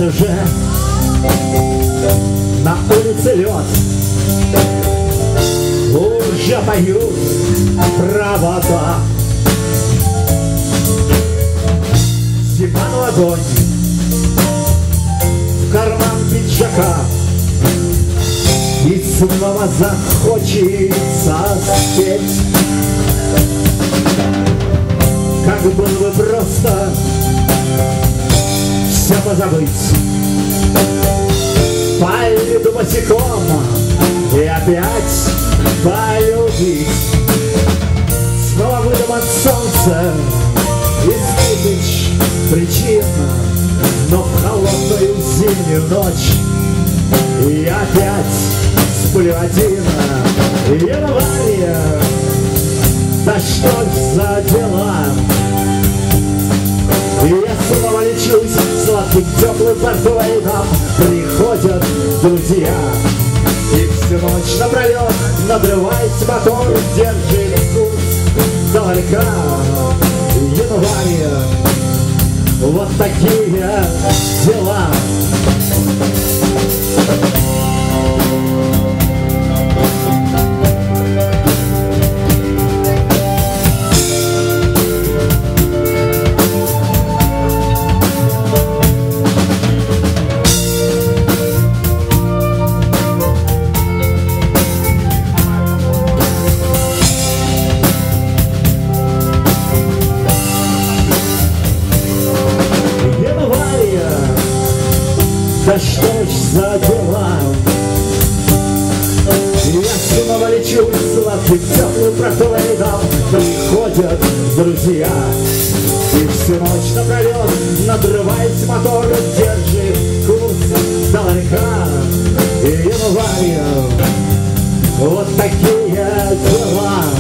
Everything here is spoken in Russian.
уже на улице лед, уже поют провода. Зима на ладони, в карман пиджака, и снова захочется спеть, как было бы просто все позабыть, пойду босиком и опять полюбить. Снова выдумать солнце из тысяч причин, но в холодную зимнюю ночь и опять сплю один. Январь, да что ж за дела? И я снова лечусь сладким теплым портвейном. Приходят друзья, и всю ночь напролет надрывается мотор, держит курс до ларька. Январь, вот такие дела. Да что ж за дела? Я снова лечу сладким теплым прохладом. Приходят друзья, и всю ночь напролет надрывается мотор, держит курс до ларька. И январь, вот такие дела.